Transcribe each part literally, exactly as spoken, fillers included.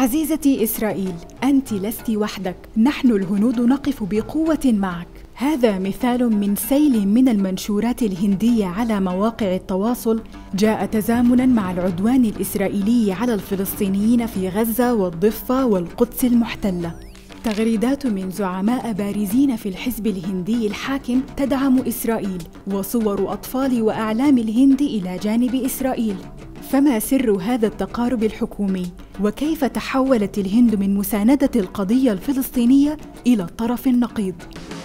عزيزتي إسرائيل، أنت لست وحدك، نحن الهنود نقف بقوة معك. هذا مثال من سيل من المنشورات الهندية على مواقع التواصل جاء تزامناً مع العدوان الإسرائيلي على الفلسطينيين في غزة والضفة والقدس المحتلة. تغريدات من زعماء بارزين في الحزب الهندي الحاكم تدعم إسرائيل، وصور أطفال وأعلام الهند إلى جانب إسرائيل. فما سر هذا التقارب الحكومي؟ وكيف تحولت الهند من مساندة القضية الفلسطينية إلى الطرف النقيض؟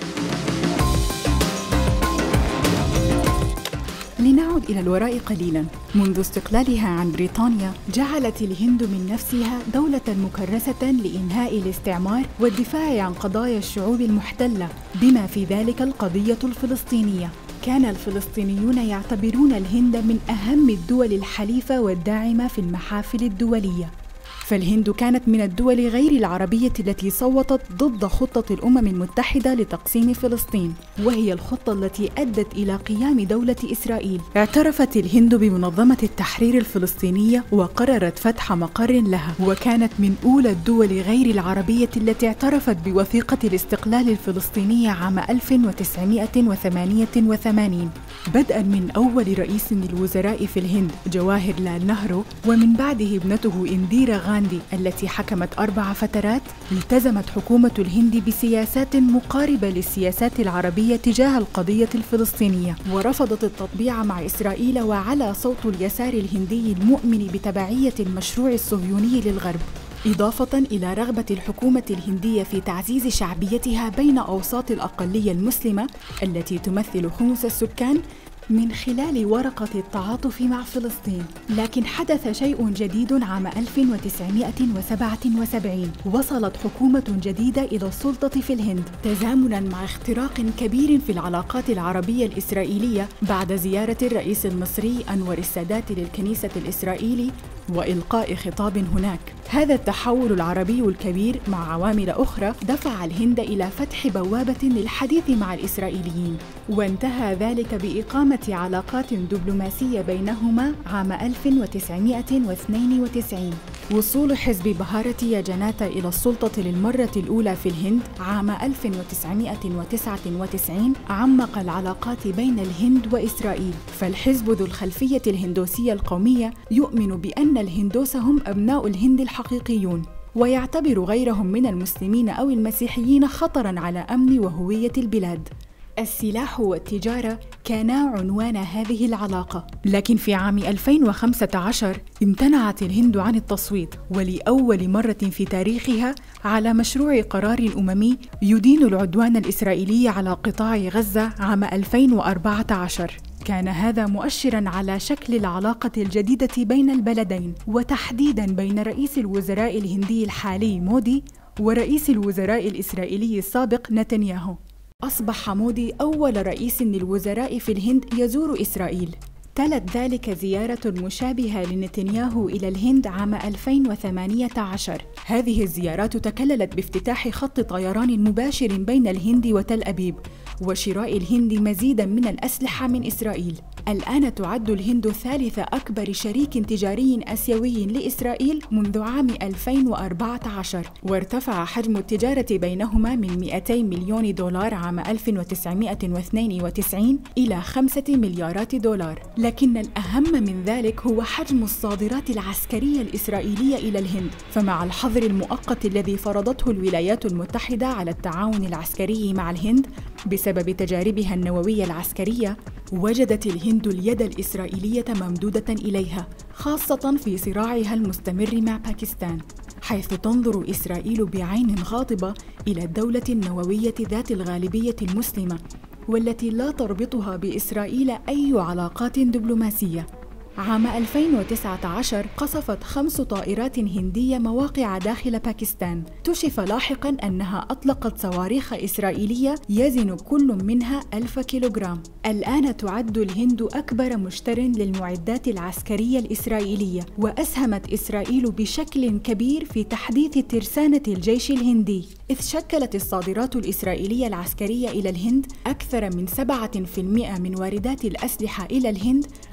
لنعد إلى الوراء قليلاً. منذ استقلالها عن بريطانيا جعلت الهند من نفسها دولة مكرسة لإنهاء الاستعمار والدفاع عن قضايا الشعوب المحتلة، بما في ذلك القضية الفلسطينية. كان الفلسطينيون يعتبرون الهند من أهم الدول الحليفة والداعمة في المحافل الدولية. فالهند كانت من الدول غير العربية التي صوتت ضد خطة الأمم المتحدة لتقسيم فلسطين، وهي الخطة التي أدت إلى قيام دولة إسرائيل. اعترفت الهند بمنظمة التحرير الفلسطينية وقررت فتح مقر لها، وكانت من أولى الدول غير العربية التي اعترفت بوثيقة الاستقلال الفلسطينية عام ألف وتسعمائة وثمانية وثمانين، بدءاً من أول رئيس للوزراء في الهند جواهر لال نهرو، ومن بعده ابنته إنديرا غاندي التي حكمت أربع فترات. التزمت حكومة الهند بسياسات مقاربة للسياسات العربية تجاه القضية الفلسطينية، ورفضت التطبيع مع إسرائيل وعلى صوت اليسار الهندي المؤمن بتبعية المشروع الصهيوني للغرب، إضافة إلى رغبة الحكومة الهندية في تعزيز شعبيتها بين أوساط الأقلية المسلمة التي تمثل خمس السكان من خلال ورقة التعاطف مع فلسطين. لكن حدث شيء جديد عام ألف وتسعمائة وسبعة وسبعين. وصلت حكومة جديدة إلى السلطة في الهند تزامناً مع اختراق كبير في العلاقات العربية الإسرائيلية بعد زيارة الرئيس المصري أنور السادات للكنيسة الإسرائيلي وإلقاء خطاب هناك. هذا التحول العربي الكبير مع عوامل أخرى دفع الهند إلى فتح بوابة للحديث مع الإسرائيليين، وانتهى ذلك بإقامة علاقات دبلوماسية بينهما عام ألف وتسعمائة واثنين وتسعين. وصول حزب بهارتيا جناتا إلى السلطة للمرة الأولى في الهند عام ألف وتسعمائة وتسعة وتسعين عمق العلاقات بين الهند وإسرائيل. فالحزب ذو الخلفية الهندوسية القومية يؤمن بأن الهندوس هم أبناء الهند الحقيقيون، ويعتبر غيرهم من المسلمين أو المسيحيين خطراً على أمن وهوية البلاد. السلاح والتجارة كانا عنوان هذه العلاقة، لكن في عام ألفين وخمسة عشر امتنعت الهند عن التصويت ولأول مرة في تاريخها على مشروع قرار أممي يدين العدوان الإسرائيلي على قطاع غزة عام ألفين وأربعة عشر. كان هذا مؤشراً على شكل العلاقة الجديدة بين البلدين، وتحديداً بين رئيس الوزراء الهندي الحالي مودي ورئيس الوزراء الإسرائيلي السابق نتنياهو. أصبح مودي أول رئيس للوزراء في الهند يزور إسرائيل. تلت ذلك زيارة مشابهة لنتنياهو إلى الهند عام ألفين وثمانية عشر. هذه الزيارات تكللت بافتتاح خط طيران مباشر بين الهند وتل أبيب، وشراء الهند مزيداً من الأسلحة من إسرائيل. الآن تعد الهند ثالث أكبر شريك تجاري آسيوي لإسرائيل منذ عام ألفين وأربعة عشر، وارتفع حجم التجارة بينهما من مئتي مليون دولار عام ألف وتسعمائة واثنين وتسعين إلى خمسة مليارات دولار. لكن الأهم من ذلك هو حجم الصادرات العسكرية الإسرائيلية إلى الهند. فمع الحظر المؤقت الذي فرضته الولايات المتحدة على التعاون العسكري مع الهند بسبب تجاربها النووية العسكرية، وجدت الهند اليد الإسرائيلية ممدودة إليها، خاصة في صراعها المستمر مع باكستان، حيث تنظر إسرائيل بعين غاضبة إلى الدولة النووية ذات الغالبية المسلمة، والتي لا تربطها بإسرائيل أي علاقات دبلوماسية. عام ألفين وتسعة عشر قصفت خمس طائرات هندية مواقع داخل باكستان. اكتشف لاحقاً أنها أطلقت صواريخ إسرائيلية يزن كل منها ألف كيلوغرام. الآن تعد الهند أكبر مشتر للمعدات العسكرية الإسرائيلية، وأسهمت إسرائيل بشكل كبير في تحديث ترسانة الجيش الهندي، إذ شكلت الصادرات الإسرائيلية العسكرية إلى الهند أكثر من سبعة بالمئة من واردات الأسلحة إلى الهند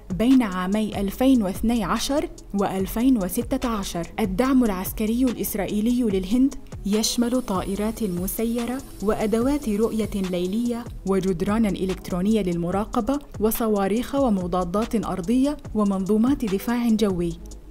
بين عامي ألفين واثني عشر وألفين وستة عشر. الدعم العسكري الإسرائيلي للهند يشمل طائرات مسيرة وأدوات رؤية ليلية وجدرانا إلكترونية للمراقبة وصواريخ ومضادات أرضية ومنظومات دفاع جوي.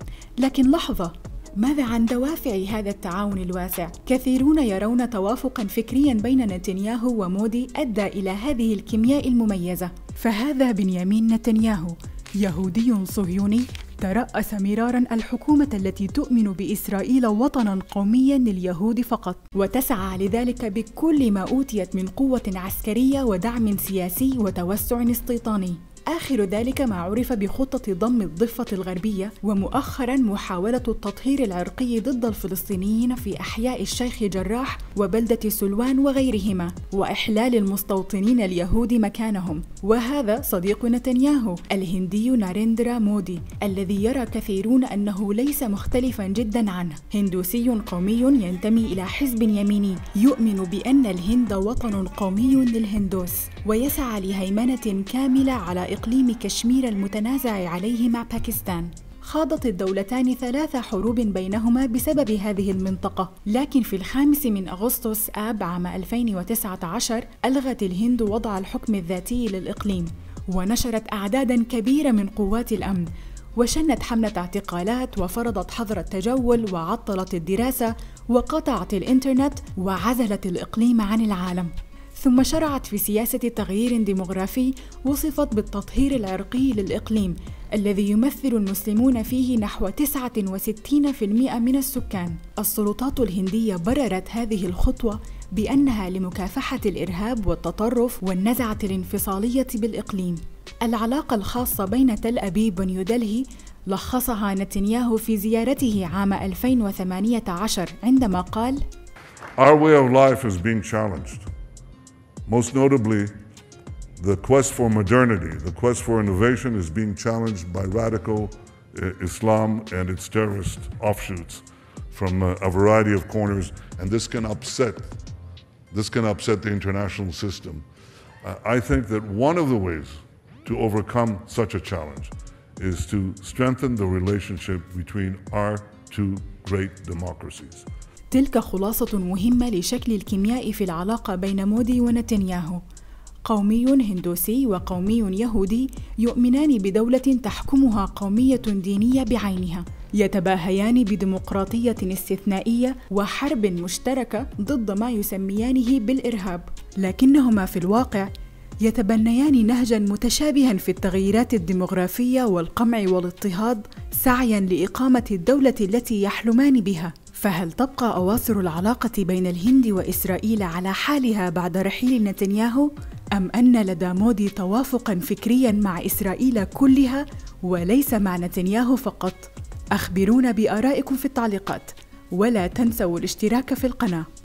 لكن لحظة، ماذا عن دوافع هذا التعاون الواسع؟ كثيرون يرون توافقاً فكرياً بين نتنياهو ومودي أدى إلى هذه الكيمياء المميزة. فهذا بنيامين نتنياهو، يهودي صهيوني ترأس مراراً الحكومة التي تؤمن بإسرائيل وطناً قومياً لليهود فقط، وتسعى لذلك بكل ما أوتيت من قوة عسكرية ودعم سياسي وتوسع استيطاني. آخر ذلك ما عرف بخطة ضم الضفة الغربية، ومؤخراً محاولة التطهير العرقي ضد الفلسطينيين في أحياء الشيخ جراح وبلدة سلوان وغيرهما، وإحلال المستوطنين اليهود مكانهم. وهذا صديق نتنياهو الهندي ناريندرا مودي، الذي يرى كثيرون أنه ليس مختلفاً جداً عنه. هندوسي قومي ينتمي إلى حزب يميني يؤمن بأن الهند وطن قومي للهندوس، ويسعى لهيمنة كاملة على إقليم كشمير المتنازع عليه مع باكستان. خاضت الدولتان ثلاث حروب بينهما بسبب هذه المنطقة، لكن في الخامس من أغسطس آب عام ألفين وتسعة عشر ألغت الهند وضع الحكم الذاتي للإقليم، ونشرت أعداداً كبيرة من قوات الأمن، وشنت حملة اعتقالات، وفرضت حظر التجول، وعطلت الدراسة، وقطعت الإنترنت، وعزلت الإقليم عن العالم. ثم شرعت في سياسة تغيير ديمغرافي وصفت بالتطهير العرقي للإقليم، الذي يمثل المسلمون فيه نحو تسعة وستين بالمئة من السكان. السلطات الهندية بررت هذه الخطوة بأنها لمكافحة الإرهاب والتطرف والنزعة الانفصالية بالإقليم. العلاقة الخاصة بين تل أبيب ونيودلهي لخصها نتنياهو في زيارته عام ألفين وثمانية عشر عندما قال: Our way of life is being challenged. Most notably, the quest for modernity, the quest for innovation is being challenged by radical uh, Islam and its terrorist offshoots from uh, a variety of corners, and this can upset, this can upset the international system. Uh, I think that one of the ways to overcome such a challenge is to strengthen the relationship between our two great democracies. تلك خلاصة مهمة لشكل الكيمياء في العلاقة بين مودي ونتنياهو. قومي هندوسي وقومي يهودي يؤمنان بدولة تحكمها قومية دينية بعينها، يتباهيان بديمقراطية استثنائية وحرب مشتركة ضد ما يسميانه بالإرهاب، لكنهما في الواقع يتبنيان نهجاً متشابهاً في التغييرات الديمغرافية والقمع والاضطهاد، سعياً لإقامة الدولة التي يحلمان بها. فهل تبقى أواصر العلاقة بين الهند وإسرائيل على حالها بعد رحيل نتنياهو؟ أم أن لدى مودي توافقاً فكرياً مع إسرائيل كلها وليس مع نتنياهو فقط؟ أخبرونا بآرائكم في التعليقات، ولا تنسوا الاشتراك في القناة.